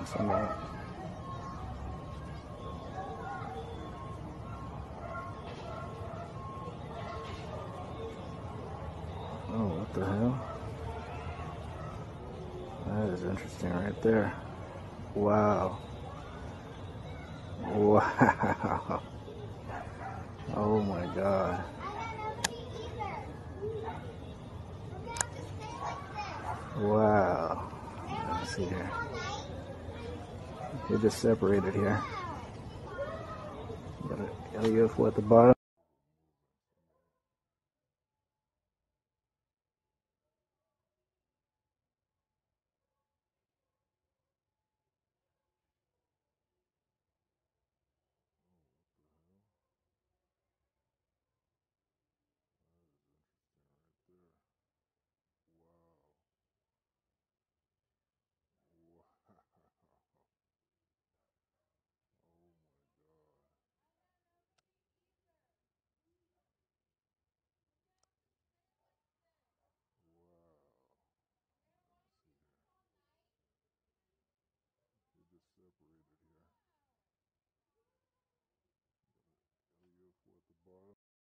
on some of it. Oh, what the hell? That is interesting right there. Wow. Wow. Oh my God. Wow. Let's see here. They just separated here. Got a UFO at the bottom.